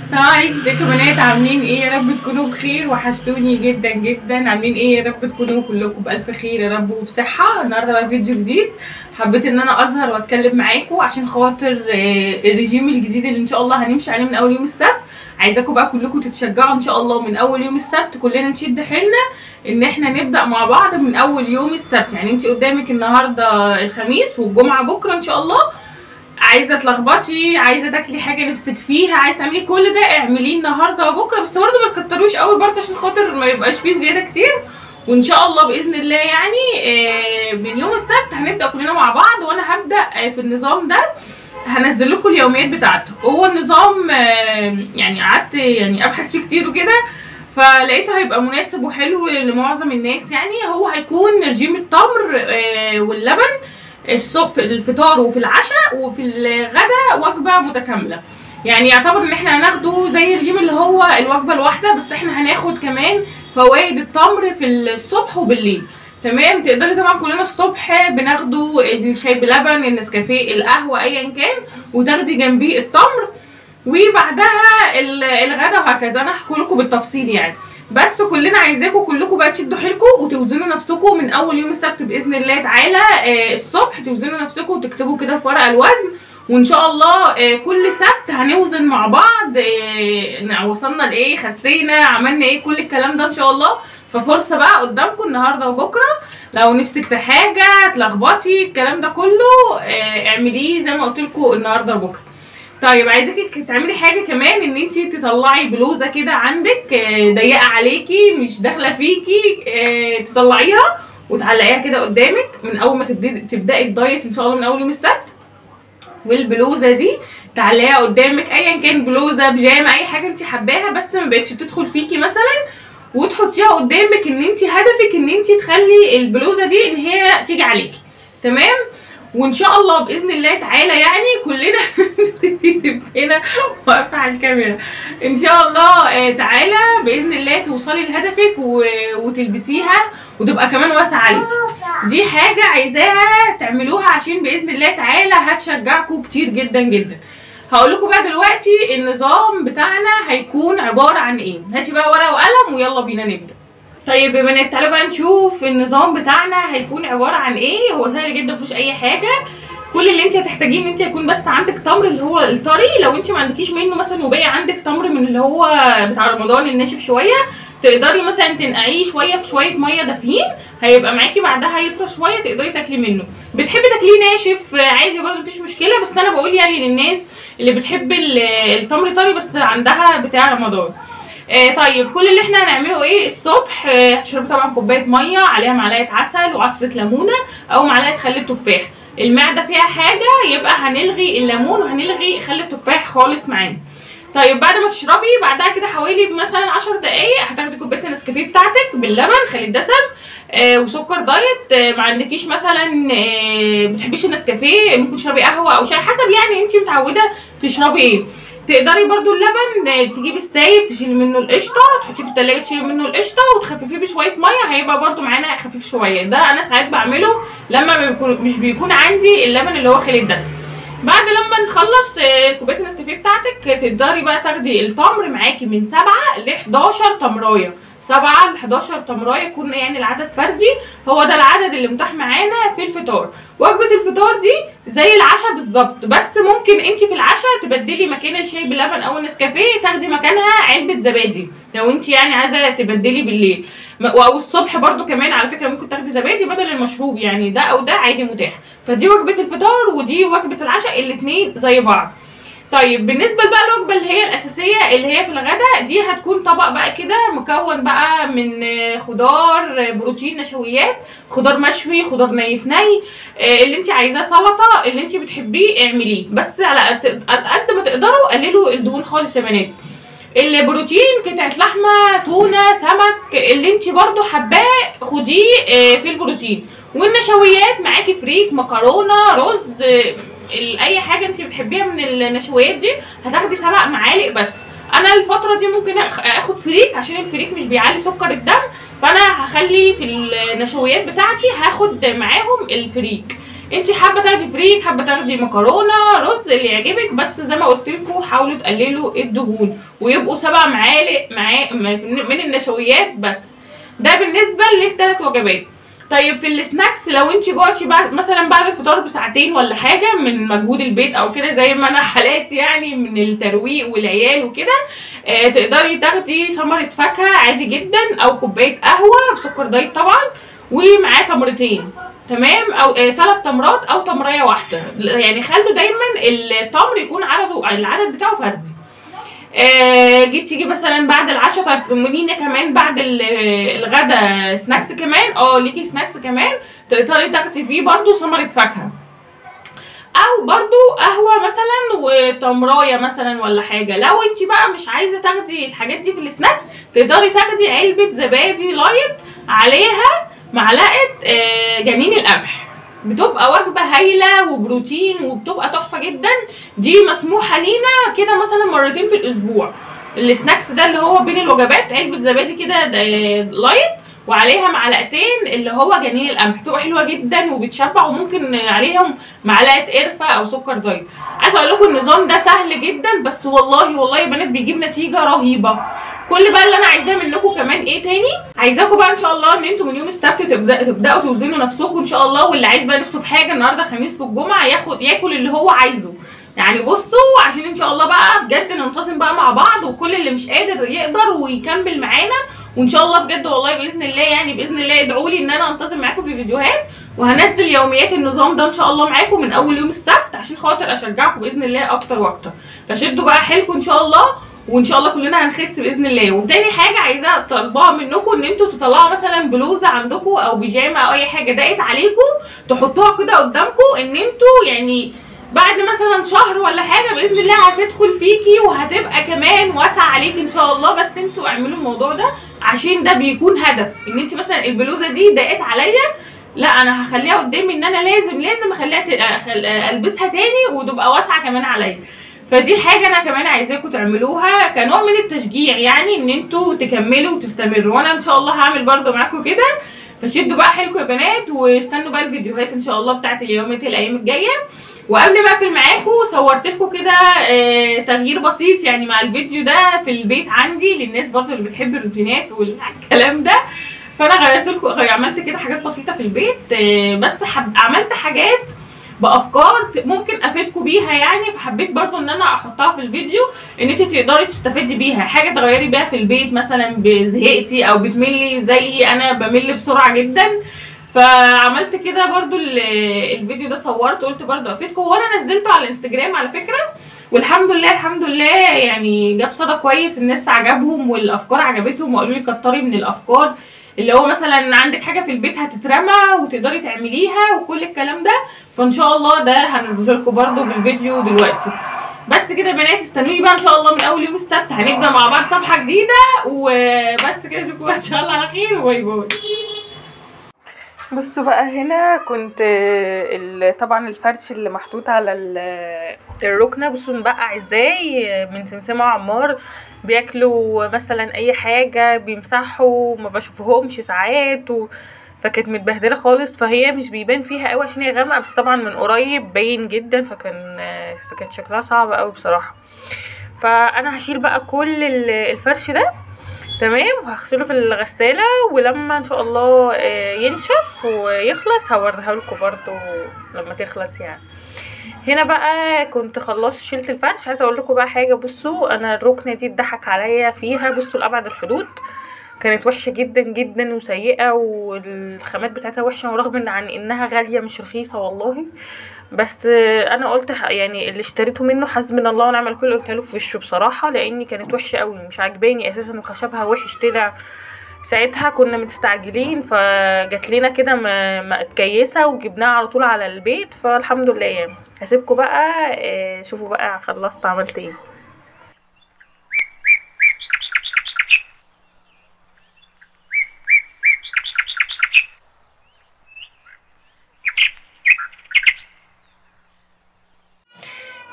السلام عليكم، ازيكم يا بنات؟ عاملين ايه؟ يا رب تكونوا بخير، وحشتوني جدا جدا. عاملين ايه؟ يا رب تكونوا كلكم بالف خير يا رب وبصحه. النهارده بقى فيديو جديد، حبيت ان انا اظهر واتكلم معاكم عشان خاطر الرجيم الجديد اللي ان شاء الله هنمشي عليه من اول يوم السبت. عايزاكم بقى كلكم تتشجعوا ان شاء الله من اول يوم السبت، كلنا نشد حيلنا ان احنا نبدا مع بعض من اول يوم السبت. يعني انت قدامك النهارده الخميس والجمعه بكره ان شاء الله. عايزه تلخبطي، عايزه تاكلي حاجه نفسك فيها، عايزه تعملي كل ده اعمليه النهارده وبكره، بس برضه ما تكتروش قوي برضه عشان خاطر ما يبقاش فيه زياده كتير. وان شاء الله باذن الله يعني من يوم السبت هنبدا كلنا مع بعض، وانا هبدا في النظام ده. هنزل لكم اليوميات بتاعته. هو النظام يعني قعدت يعني ابحث فيه كتير وكده، فلقيته هيبقى مناسب وحلو لمعظم الناس. يعني هو هيكون رجيم التمر واللبن الصبح في الفطار وفي العشاء، وفي الغداء وجبه متكامله. يعني يعتبر ان احنا هناخده زي الرجيم اللي هو الوجبه الواحده، بس احنا هناخد كمان فوائد التمر في الصبح وبالليل. تمام. تقدري طبعا كلنا الصبح بناخده الشاي بلبن، النسكافيه، القهوه، ايا كان، وتاخدي جنبيه التمر، وبعدها الغدا، وهكذا. انا هحكي لكم بالتفصيل يعني، بس كلنا عايزاكم كلكم بقى تشدوا حيلكم وتوزنوا نفسكم من اول يوم السبت باذن الله تعالى. الصبح توزنوا نفسكم وتكتبوا كده في ورقه الوزن، وان شاء الله كل سبت هنوزن مع بعض وصلنا لايه، خسينا، عملنا ايه، كل الكلام ده ان شاء الله. ففرصه بقى قدامكم النهارده وبكره، لو نفسك في حاجه تلخبطي الكلام ده كله اعمليه زي ما قلت لكم النهارده وبكره. طيب عايزاكي تعملي حاجه كمان، ان انت تطلعي بلوزه كده عندك ضيقه عليكي مش داخله فيكي، تطلعيها وتعلقيها كده قدامك من اول ما تبداي الدايت ان شاء الله من اول يوم السبت. والبلوزه دي تعلقيها قدامك، ايا كان بلوزه، بيجامه، اي حاجه انت حباها بس ما بقتش بتدخل فيكي مثلا، وتحطيها قدامك. ان انت هدفك ان انت تخلي البلوزه دي ان هي تيجي عليكي. تمام. وان شاء الله باذن الله تعالى يعني كلنا هنا واقفه على الكاميرا، ان شاء الله تعالى باذن الله توصلي لهدفك وتلبسيها وتبقى كمان واسعه عليكي. دي حاجه عايزاها تعملوها عشان باذن الله تعالى هتشجعكم كتير جدا جدا. هقول لكم بقى دلوقتي النظام بتاعنا هيكون عباره عن ايه. هاتي بقى ورقه وقلم ويلا بينا نبدا. طيب يا بنات تعالوا بقى نشوف النظام بتاعنا هيكون عباره عن ايه. هو سهل جدا، مفيهوش اي حاجه. كل اللي انت هتحتاجيه ان انت يكون بس عندك تمر اللي هو الطري، لو انت ما عندكيش منه مثلا وباقي عندك تمر من اللي هو بتاع رمضان الناشف شويه، تقدري مثلا تنقعيه شويه في شويه ميه دافيين، هيبقى معاكي بعدها يطرى شويه تقدري تاكلي منه. بتحبي تاكليه ناشف عادي برضه مفيش مشكله، بس انا بقول يعني للناس اللي بتحب التمر طري بس عندها بتاع رمضان. طيب كل اللي احنا هنعمله ايه الصبح، هتشربي طبعا كوبايه ميه عليها معلقه عسل وعصره ليمونه او معلقه خل التفاح. المعده فيها حاجه يبقى هنلغي الليمون وهنلغي خل التفاح خالص معانا. طيب بعد ما تشربي بعدها كده حوالي مثلا 10 دقايق هتاخدي كوبايه النسكافيه بتاعتك باللبن خالي الدسم وسكر دايت. ما عندكيش مثلا بتحبيش النسكافيه، ممكن تشربي قهوه او شاي حسب يعني انت متعوده تشربي ايه. تقدري برضو اللبن تجيبي السايب تشيلي منه القشطه، تحطيه في التلاجة تشيلي منه القشطه وتخففيه بشويه ميه، هيبقى برضو معانا خفيف شويه. ده انا ساعات بعمله لما مش بيكون عندي اللبن اللي هو خالي الدسم. بعد لما نخلص كوبايه النسكافيه بتاعتك تقدري بقى تاخدي التمر معاكي من 7 ل 11 تمرايه، 7 ل 11 تمرايه يكون يعني العدد فردي، هو ده العدد اللي متاح معانا في الفطار. وجبه الفطار دي زي العشاء بالظبط، بس ممكن انت في العشاء تبدلي مكان الشاي بلبن او النسكافيه تاخدي مكانها علبه زبادي لو انت يعني عايزه تبدلي بالليل، او الصبح برضو كمان على فكره ممكن تاخدي زبادي بدل المشروب، يعني ده او ده عادي متاح. فدي وجبه الفطار ودي وجبه العشاء، الاتنين زي بعض. طيب بالنسبه بقى الوجبه اللي هي الاساسيه اللي هي في الغداء، دي هتكون طبق بقى كده مكون بقى من خضار، بروتين، نشويات، خضار مشوي، خضار ني اللي انت عايزاه، سلطه، اللي انت بتحبيه اعمليه، بس على قد ما تقدروا قللوا الدهون خالص يا بنات. البروتين قطعه لحمه، تونه، سمك، اللي انت برضو حباه خديه في البروتين. والنشويات معاكي فريك، مكرونه، رز، اي حاجه انت بتحبيها من النشويات دي هتاخدي 7 معالق بس. انا الفتره دي ممكن اخد فريك عشان الفريك مش بيعلي سكر الدم، فانا هخلي في النشويات بتاعتي هاخد معاهم الفريك. انت حابه تاخدي فريك، حابه تاخدي مكرونه، رز، اللي يعجبك. بس زي ما قلت لكم حاولوا تقللوا الدهون ويبقوا 7 معالق من النشويات بس. ده بالنسبه للثلاث وجبات. طيب في السناكس، لو انت جوعتي بعد مثلا بعد الفطار بساعتين ولا حاجه من مجهود البيت او كده، زي ما انا حالاتي يعني من الترويق والعيال وكده، تقدري تاخدي ثمره فاكهه عادي جدا، او كوبايه قهوه بسكر دايت طبعا، ومعاه تمرتين، تمام، او 3 تمرات او تمريه واحده. يعني خلوا دايما التمر يكون العدد بتاعه فردي. جيت تيجي مثلا بعد العشاء، طيب منينا كمان بعد الغدا سناكس كمان، ليكي سناكس كمان تقدري تاخدي فيه برضو ثمره فاكهه، او برضو قهوه مثلا وتمرايه مثلا ولا حاجه. لو انت بقى مش عايزه تاخدي الحاجات دي في السناكس، تقدري تاخدي علبه زبادي لايت عليها معلقه جنين القمح، بتبقى وجبه هايله وبروتين وبتبقى تحفه جدا. دي مسموحه لينا كده مثلا مرتين في الاسبوع. السناكس ده اللي هو بين الوجبات، علبه زبادي كده لايت وعليها معلقتين اللي هو جنين القمح، بتبقى حلوه جدا وبتشبع، وممكن عليهم معلقه قرفه او سكر دايت. عايزه اقول لكم النظام ده سهل جدا، بس والله يا بنات بيجيب نتيجه رهيبه. كل بقى اللي انا عايزاه منكم كمان ايه تاني، عايزاكم بقى ان شاء الله ان انتم من يوم السبت تبداوا توزنوا نفسكم ان شاء الله. واللي عايز بقى نفسه في حاجه النهارده خميس في الجمعه ياكل اللي هو عايزه. يعني بصوا عشان ان شاء الله بقى بجد ننتظم بقى مع بعض، وكل اللي مش قادر يقدر ويكمل معانا. وان شاء الله بجد والله باذن الله، يعني باذن الله ادعوا لي ان انا انتظم معاكم في الفيديوهات، وهنزل يوميات النظام ده ان شاء الله معاكم من اول يوم السبت، عشان خاطر اشجعكم باذن الله اكتر واكتر. فشدوا بقى حيلكم ان شاء الله، وان شاء الله كلنا هنخس باذن الله. وتاني حاجه عايزه طالباها منكم ان انتوا تطلعوا مثلا بلوزه عندكم او بيجامه او اي حاجه ضاقت عليكم، تحطوها كده قدامكم، ان انتوا يعني بعد مثلا شهر ولا حاجه باذن الله هتدخل فيكي وهتبقى كمان واسعه عليكي ان شاء الله. بس انتوا اعملوا الموضوع ده، عشان ده بيكون هدف ان انت مثلا البلوزه دي ضاقت عليا، لا انا هخليها قدامي ان انا لازم اخليها البسها تاني وتبقى واسعه كمان عليا. فدي حاجه انا كمان عايزاكم تعملوها كنوع من التشجيع، يعني ان انتوا تكملوا وتستمروا، وانا ان شاء الله هعمل برده معاكم كده. فشدوا بقى حيلكم يا بنات، واستنوا بقى الفيديوهات ان شاء الله بتاعت اليوميات الايام الجايه. وقبل ما اقفل معاكم صورت لكم كده تغيير بسيط يعني مع الفيديو ده في البيت عندي، للناس برده اللي بتحب الروتينات والكلام ده. فانا غيرت لكم، عملت كده حاجات بسيطه في البيت، بس عملت حاجات بافكار ممكن افيدكم بيها يعني. فحبيت برضو ان انا احطها في الفيديو، ان انت تقدري تستفادي بيها، حاجه تغيري بيها في البيت مثلا زهقتي او بتملي زي انا بمل بسرعه جدا. فعملت كده برضو الفيديو ده صورته، قلت برضو افيدكم. وانا نزلته على الانستجرام على فكره، والحمد لله يعني جاب صدى كويس، الناس عجبهم والافكار عجبتهم، وقالوا لي كتري من الافكار، اللي هو مثلا عندك حاجه في البيت هتترمى وتقدري تعمليها وكل الكلام ده. فان شاء الله ده هنزله لكم برده في الفيديو دلوقتي. بس كده يا بنات، استنوني بقى ان شاء الله من اول يوم السبت هنبدا مع بعض صفحه جديده. وبس كده، اشوفكم ان شاء الله على خير، باي باي. بصوا بقى، هنا كنت طبعا الفرش اللي محطوط على الركنه، بصوا مبقع ازاي من سمسمه وعمار، بياكلوا مثلا اي حاجه بيمسحوا ما بشوفهمش ساعات فكانت متبهدله خالص. فهي مش بيبان فيها قوي عشان هي غامقه، بس طبعا من قريب باين جدا، فكانت شكلها صعب قوي بصراحه. فانا هشيل بقى كل الفرش ده تمام، وهغسله في الغساله، ولما ان شاء الله ينشف ويخلص هوريها لكم برضو لما تخلص يعني. هنا بقى كنت خلصت شلت الفرش. عايزه اقول لكم بقى حاجه، بصوا انا الركنه دي اتضحك عليا فيها، بصوا لابعد الحدود، كانت وحشه جدا جدا وسيئه، والخامات بتاعتها وحشه، ورغم عن انها غاليه مش رخيصه والله. بس انا قلت يعني اللي اشتريته منه حسبنا الله ونعم الوكيل، قلت له في وشه بصراحه، لاني كانت وحشه قوي مش عاجباني اساسا، وخشبها وحش طلع. ساعتها كنا مستعجلين فجات لنا كده متكيسه وجبناها على طول على البيت، فالحمد لله يعني. هسيبكم بقى شوفوا بقى خلصت عملت ايه.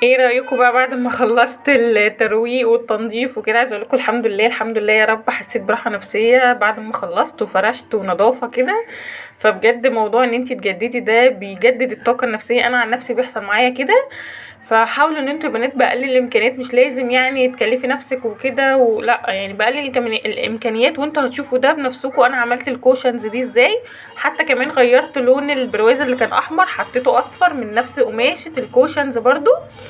ايه رايكم بقى بعد ما خلصت الترويق والتنظيف وكده؟ عايزه اقول لكم الحمد لله الحمد لله يا رب، حسيت براحه نفسيه بعد ما خلصت وفرشت ونظافه كده. فبجد موضوع ان انتي تجددي ده بيجدد الطاقه النفسيه، انا عن نفسي بيحصل معايا كده. فحاولوا ان انتوا بنات بقلل الامكانيات، مش لازم يعني تكلفي نفسك وكده ولا يعني، بقلل الامكانيات وانتوا هتشوفوا ده بنفسكم. انا عملت الكوشنز دي ازاي، حتى كمان غيرت لون البرواز اللي كان احمر حطيته اصفر من نفس قماشه الكوشنز برضو.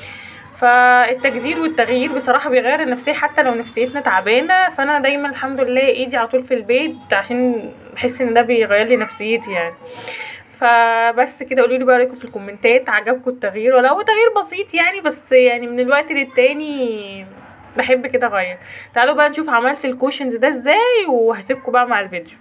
فالتجديد والتغيير بصراحه بيغير النفسيه حتى لو نفسيتنا تعبانه. فانا دايما الحمد لله ايدي على طول في البيت عشان بحس ان ده بيغير لي نفسيتي يعني. فبس كده، قولوا لي بقى رايكم في الكومنتات، عجبكم التغيير ولا هو تغيير بسيط يعني، بس يعني من الوقت للتاني بحب كده اغير. تعالوا بقى نشوف عملت الكوشنز ده ازاي، وهسيبكم بقى مع الفيديو.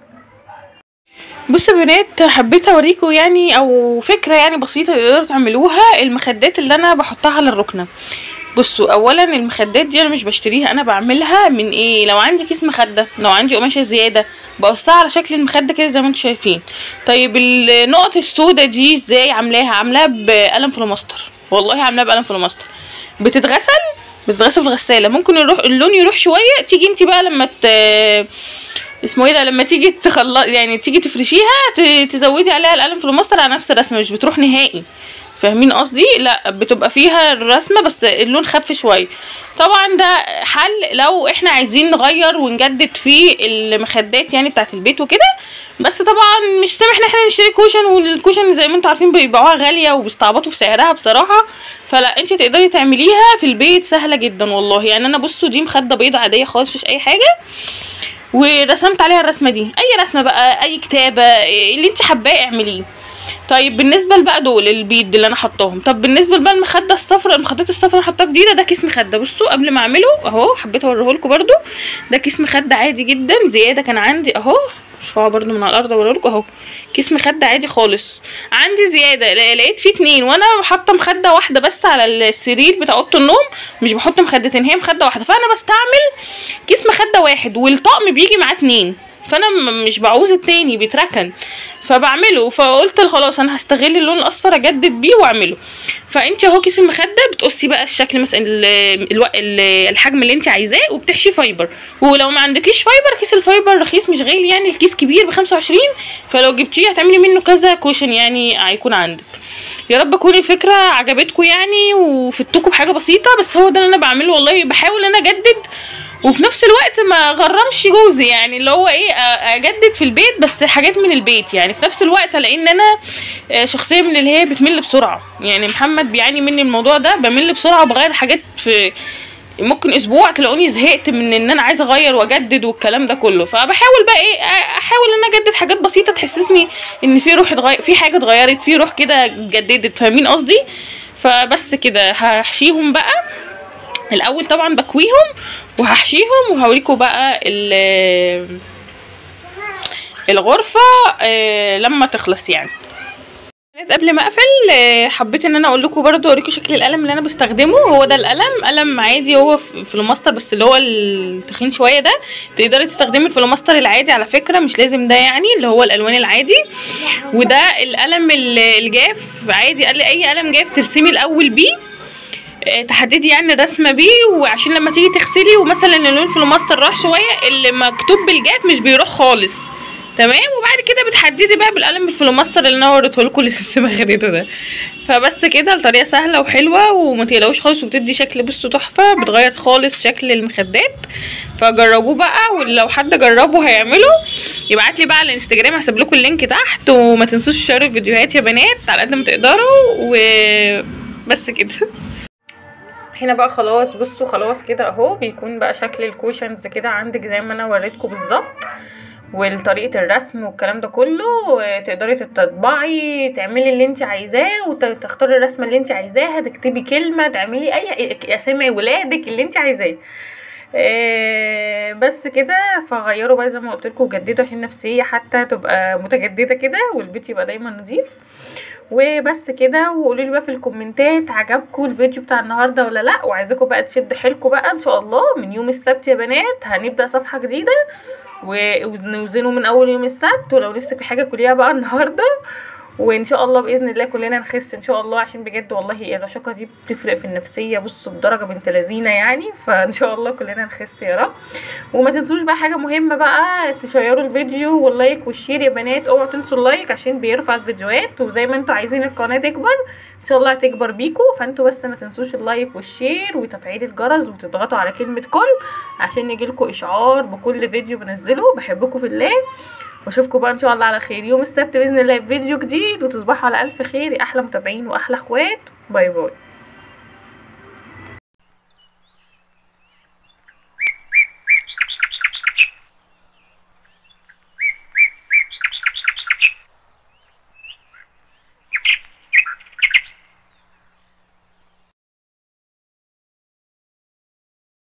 بصوا يا بنات، حبيت اوريكم يعني او فكره يعني بسيطه تقدروا تعملوها. المخدات اللي انا بحطها على الركنه، بصوا اولا المخدات دي انا مش بشتريها، انا بعملها من ايه؟ لو عندي كيس مخده، لو عندي قماشه زياده بقصها على شكل المخده كده زي ما انتم شايفين. طيب النقط السوداء دي ازاي عاملاها بقلم فلوماستر، والله عاملاها بقلم فلوماستر. بتتغسل في الغساله، ممكن يروح اللون يروح شويه، تيجي انت بقى لما اسمه ايه ده، لما تيجي يعني تيجي تفرشيها تزودي عليها القلم فلوماستر على نفس الرسمه، مش بتروح نهائي. فاهمين قصدي؟ لا بتبقى فيها الرسمه بس اللون خف شويه. طبعا ده حل لو احنا عايزين نغير ونجدد في المخدات يعني بتاعت البيت وكده. بس طبعا مش سامح ان احنا نشتري كوشن، والكوشن زي ما انتم عارفين بيبيعوها غاليه وبيستعبطوا في سعرها بصراحه. فلا، انت تقدري تعمليها في البيت سهله جدا والله. يعني انا بصوا دي مخده بيضه عاديه خالص مفيش اي حاجه، ورسمت عليها الرسمه دي، اي رسمه بقى، اي كتابه اللي انت حباه اعمليه. طيب بالنسبه بقى دول البيض اللي انا حطاهم. طب بالنسبه بقى المخده الصفراء، المخدات الصفراء انا حطاها جديده، ده كيس مخده. بصوا قبل ما اعمله اهو، حبيت اوريهولكم برده، ده كيس مخده عادي جدا زياده كان عندي اهو، ارفعه برده من على الارض اوريهولكم اهو، كيس مخده عادي خالص عندي زياده، لقيت فيه 2 وانا حاطه مخده واحده بس على السرير بتاع اوضه النوم، مش بحط مخدتين، هي مخده واحده، فانا بستعمل كيس مخده واحد والطقم بيجي معاه 2، فانا مش بعوز التاني بيتركن فبعمله. فقلت خلاص انا هستغل اللون الاصفر اجدد بيه واعمله. فانت اهو كيس المخده بتقصي بقى الشكل مثلا الحجم اللي انت عايزاه وبتحشي فايبر. ولو ما عندكيش فايبر، كيس الفايبر رخيص مش غالي يعني، الكيس كبير ب25، فلو جبتيه هتعملي منه كذا كوشن يعني هيكون عندك. يا رب تكون الفكره عجبتكم يعني وفدتكم بحاجه بسيطه، بس هو ده اللي انا بعمله والله، بحاول انا اجدد وفي نفس الوقت ما غرمش جوزي، يعني اللي هو ايه، اجدد في البيت بس حاجات من البيت يعني في نفس الوقت، لان انا شخصيه من اللي هي بتمل بسرعه. يعني محمد بيعاني مني الموضوع ده، بمل بسرعه وبغير حاجات في ممكن اسبوع تلاقوني زهقت من ان انا عايزه اغير واجدد والكلام ده كله. فبحاول بقى ايه، احاول ان انا اجدد حاجات بسيطه تحسسني ان في روح في حاجه اتغيرت، في روح كده اتجددت، فاهمين قصدي؟ فبس كده هحشيهم بقى الاول، طبعا بكويهم وهحشيهم وهوريكم بقى الغرفه لما تخلص يعني. قبل ما اقفل حبيت ان انا اقول لكم برده، اوريكم شكل القلم اللي انا بستخدمه. هو ده القلم، قلم عادي هو فلوماستر بس اللي هو التخين شويه ده. تقدري تستخدمي الفلوماستر العادي على فكره، مش لازم ده يعني اللي هو الالوان العادي. وده القلم الجاف عادي، قال لي اي قلم جاف ترسمي الاول بيه، تحددي يعني الرسمه بيه، وعشان لما تيجي تغسلي ومثلا اللون الفلوماستر راح شويه، اللي مكتوب بالجاف مش بيروح خالص، تمام. وبعد كده بتحددي بقى بالقلم الفلوماستر اللي انا وريته لكم اللي لسه خدته ده. فبس كده، الطريقه سهله وحلوه وما تقلقوش خالص، وبتدي شكل بصوا تحفه، بتغير خالص شكل المخدات. فجربوه بقى، ولو حد جربه هيعمله يبعت لي بقى على الانستجرام، هسيب لكم اللينك تحت. وما تنسوش تشاركوا الفيديوهات يا بنات على قد ما تقدروا، وبس كده. هنا بقى خلاص، بصوا خلاص كده اهو، بيكون بقى شكل الكوشنز كده عندك زي ما انا وريتكم بالظبط، وطريقه الرسم والكلام ده كله. تقدري تطبعي، تعملي اللي انت عايزاه، وتختاري الرسمه اللي انت عايزاها، تكتبي كلمه، تعملي اي اسامي ولادك اللي انت عايزاه. بس كده. فغيروا بقى زي ما قلت لكم، وجددوا عشان النفسيه حتى تبقى متجدده كده، والبيت يبقى دايما نظيف. وبس كده. وقولوا لي بقى في الكومنتات عجبكم الفيديو بتاع النهارده ولا لا، وعايزاكم بقى تشد حيلكم بقى ان شاء الله. من يوم السبت يا بنات هنبدا صفحه جديده ونوزنه من اول يوم السبت، ولو نفسك في حاجه كليها بقى النهارده. وان شاء الله باذن الله كلنا نخس ان شاء الله، عشان بجد والله الرشاقه دي بتفرق في النفسيه بصوا بدرجه بنت لذينه يعني. فان شاء الله كلنا نخس يا رب. وما تنسوش بقى حاجه مهمه بقى، تشيروا الفيديو واللايك والشير يا بنات. اوعوا تنسوا اللايك عشان بيرفع الفيديوهات، وزي ما انتوا عايزين القناه تكبر ان شاء الله هتكبر بيكم. فانتوا بس ما تنسوش اللايك والشير وتفعيل الجرس وتضغطوا على كلمه كل عشان يجيلكوا اشعار بكل فيديو بنزله. بحبكم في الله، واشوفكم بقى ان شاء الله على خير يوم السبت باذن الله في فيديو جديد، وتصبحوا على الف خير يا احلى متابعين واحلى اخوات. باي باي.